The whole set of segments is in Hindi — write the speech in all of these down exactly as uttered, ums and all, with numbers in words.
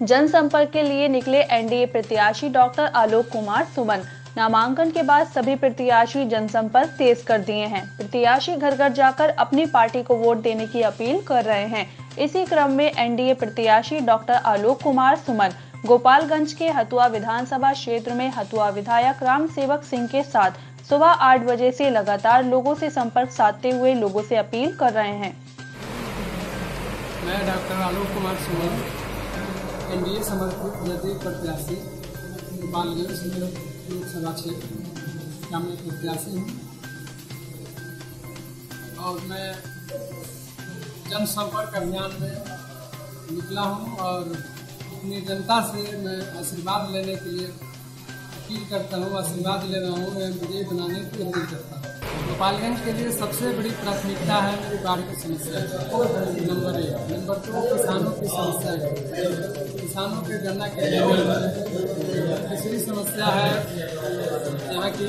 जनसंपर्क के लिए निकले एनडीए प्रत्याशी डॉक्टर आलोक कुमार सुमन। नामांकन के बाद सभी प्रत्याशी जनसंपर्क तेज कर दिए हैं। प्रत्याशी घर घर जाकर अपनी पार्टी को वोट देने की अपील कर रहे हैं। इसी क्रम में एनडीए प्रत्याशी डॉक्टर आलोक कुमार सुमन गोपालगंज के हथुआ विधानसभा क्षेत्र में हथुआ विधायक राम सेवक सिंह के साथ सुबह आठ बजे से लगातार लोगों से संपर्क साधते हुए लोगों से अपील कर रहे हैं। मैं डॉक्टर आलोक कुमार सुमन एनडीए समर्थित जदयू प्रत्याशी गोपालगंज लोकसभा क्षेत्र का मैं प्रत्याशी हूँ और मैं जनसंपर्क अभियान में निकला हूँ और अपनी जनता से मैं आशीर्वाद लेने के लिए अपील करता हूँ, आशीर्वाद ले रहा हूँ, मैं विजयी बनाने की अपील करता हूँ। गोपालगंज के लिए सबसे बड़ी प्राथमिकता है मेरी बाढ़ की समस्या, नंबर एक। नंबर दो किसानों की समस्या है, किसानों के गन्ना के लिए। तीसरी समस्या है यहाँ की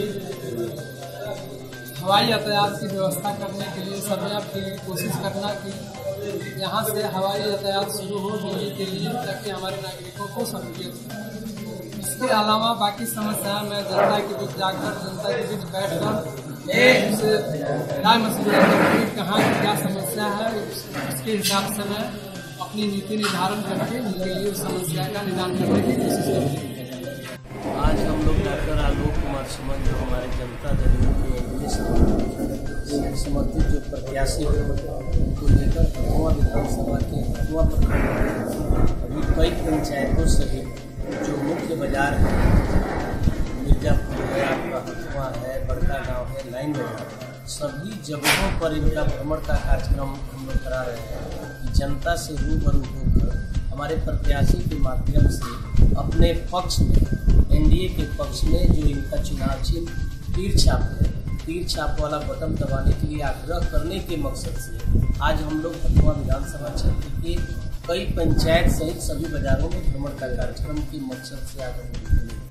हवाई यातायात की व्यवस्था करने के लिए सरकार की कोशिश करना कि यहाँ से हवाई यातायात शुरू हो दिल्ली के लिए, ताकि हमारे नागरिकों को सहूलियत हो। इसके अलावा बाकी समस्या मैं जनता के बीच जाकर, जनता के बीच बैठकर उनसे राय मशविरा करके कहाँ की क्या समस्या है, उसके हिसाब से मैं अपनी नीति निर्धारण करके उनके लिए उस समस्या का निदान करने की कोशिश करूँगी। आज हम लोग डॉक्टर आलोक कुमार सुमन जो हमारे जनता दल के एनडीए समर्थित जो प्रत्याशी है उनको लेकर हथुआ विधानसभा के हथुआ प्रखंड अभी कई पंचायतों से भी जो मुख्य बाजार है, मिर्जापुर है, आपका हथुआ है, बड़का गांव है, लाइन बाजार, सभी जगहों पर इनका भ्रमण का कार्यक्रम हम लोग करा रहे हैं कि जनता से रूबरू होकर हमारे प्रत्याशी के माध्यम से अपने पक्ष में, एनडीए के पक्ष में जो इनका चुनाव चिन्ह तीर छाप है, तीर छाप वाला बटन दबाने के लिए आग्रह करने के मकसद से आज हम लोग हथुआ विधानसभा क्षेत्र के कई पंचायत सहित सभी बाजारों में भ्रमण का कार्यक्रम के मकसद से आगे